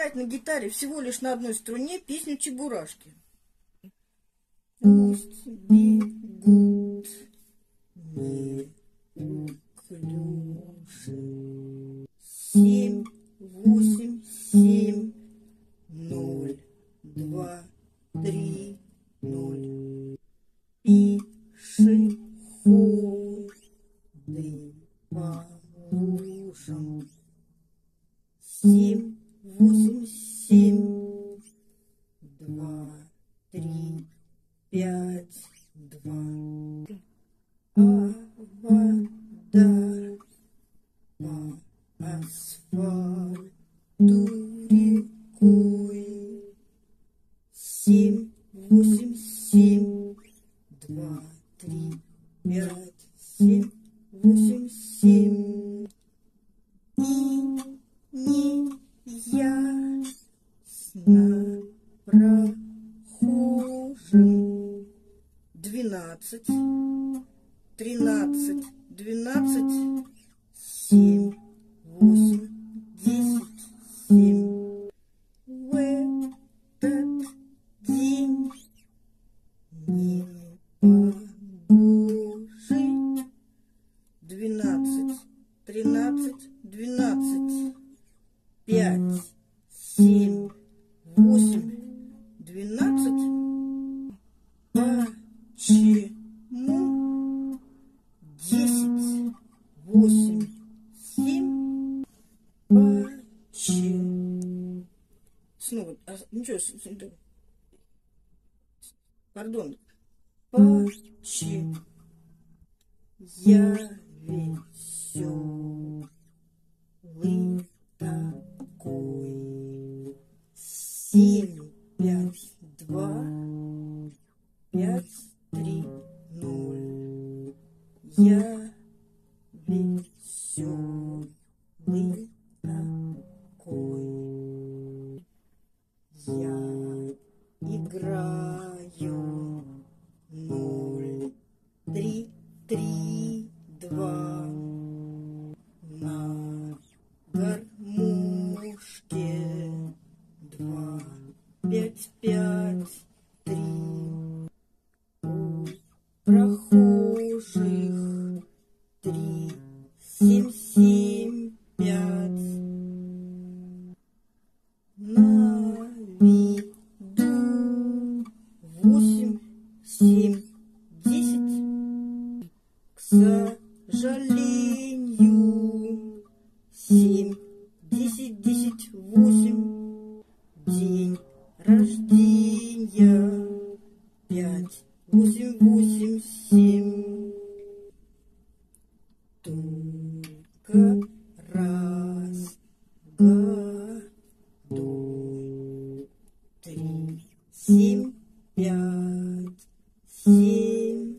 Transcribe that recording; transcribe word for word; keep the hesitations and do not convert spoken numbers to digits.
играть на гитаре всего лишь на одной струне песню Чебурашки. Пусть бегут неуклюже семь, восемь, семь, ноль, два, три, ноль. Пешеходы по лужам семь, восемь, семь, два, три, пять, два. А вода по асфальту рекой семь, восемь, семь, два, три, пять, семь, восемь, семь. И не ясно прохожим двенадцать, тринадцать, двенадцать, семь, восемь, десять, семь. В этот день непогожий двенадцать, тринадцать, двенадцать, пять, семь, восемь, двенадцать. Почему десять, восемь, семь? Почему? Снова, а, ничего, пардон. Почему я веселый такой? Семь, пять, два, пять, три, ноль. Я веселый такой. Я играю ноль, три, три, два на гармошке. Два, пять, пять, три. У прохожих три, семь, семь, пять. На виду восемь, семь, десять. К сожалению, семь, десять, десять, восемь. День рождения пять, восемь, восемь, семь. Только раз в году три, семь, пять, семь.